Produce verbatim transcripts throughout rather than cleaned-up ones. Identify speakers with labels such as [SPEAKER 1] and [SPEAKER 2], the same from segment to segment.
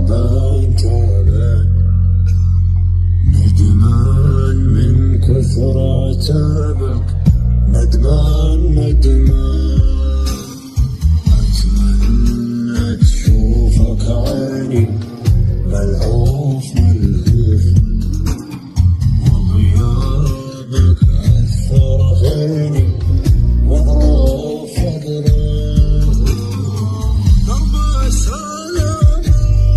[SPEAKER 1] تعبان تعبان ندمان من كثر عتابك، ندمان ندمان أتمنى تشوفك عيني ملهوف ملهوف، وغيابك أثر عيني مغروف مغروف. درب السلامة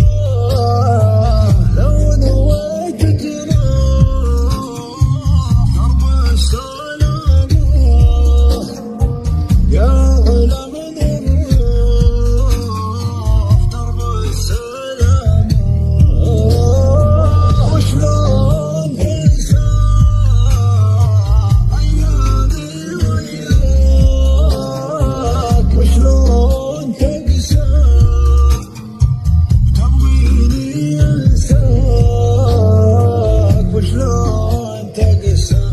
[SPEAKER 1] لو نويت تروح، درب السلامة يا علم الروح، درب السلامة وشلون تنسى أيامي وياك، وشلون تنسى تبغيني أنساك، وشلون تنسى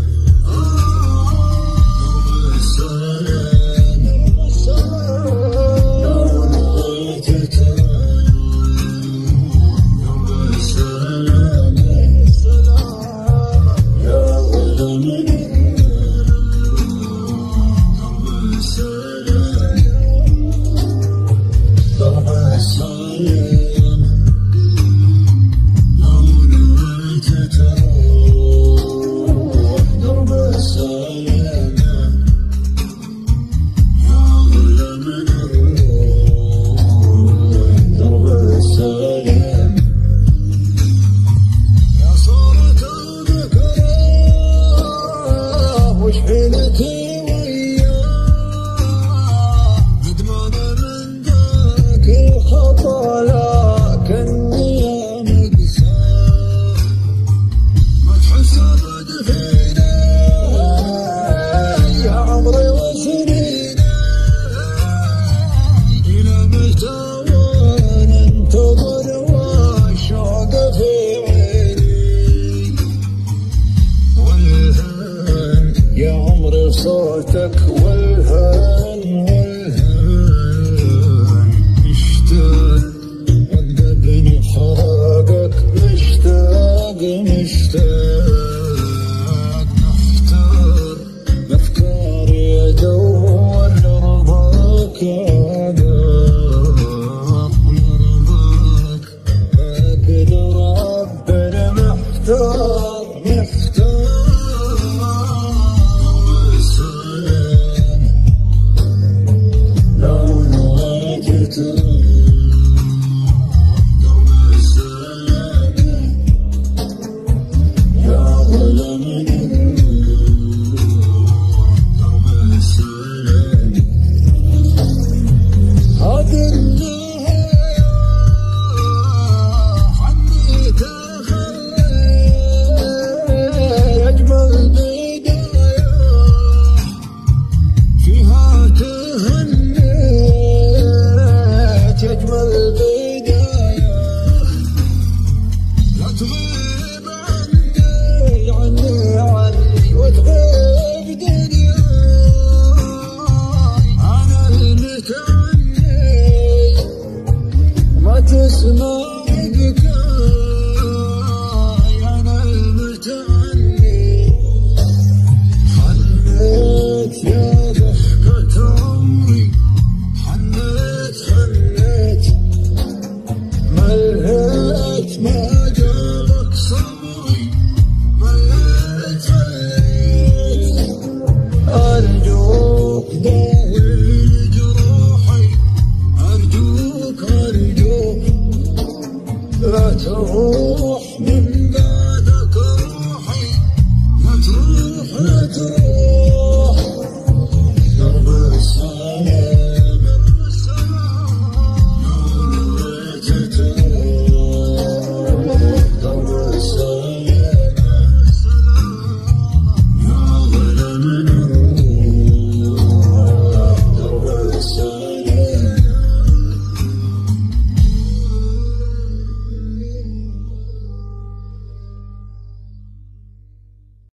[SPEAKER 1] درب السلامة لو نويت تروح، درب السلامة يا علم درب السلامة، درب السلامة لو نويت تروح، درب السلامة يا علم درب السلامة. يا صورة ذكراه وش حيلتي وياه، ندمان من ذاك الخطا لكني مقساه، ما تحس أبد فينا يا عمري وسنيني، إلى متى وأنا أنتظر والشوق في عيني، والهان يا عمري صوتك والهان والهان، مشتاق عذبني فراقك، مشتاق مشتاق محتار بأفكاري أدور لرضاك أدار، ولرضاك أقدر أعبر محتار محتار. درب السلامة لو نويت تروح، درب السلامة يا علم درب السلامة. هذه النهاية عني تخلي أجمل بداية، فيها تهنيت أجمل بداية، لا تغيب عني عني عني وتغيب دنياي، أنا المتعني ما تسمع بكاي، أنا المتعني حنيت يا ضحكة عمري، حنيت حنيت ملهيت ما جابك صبري، مليت مليت أرجوك داوي جروحي، أرجوك أرجوك لا تروح من بعدك روحي، لا تروح لا تروح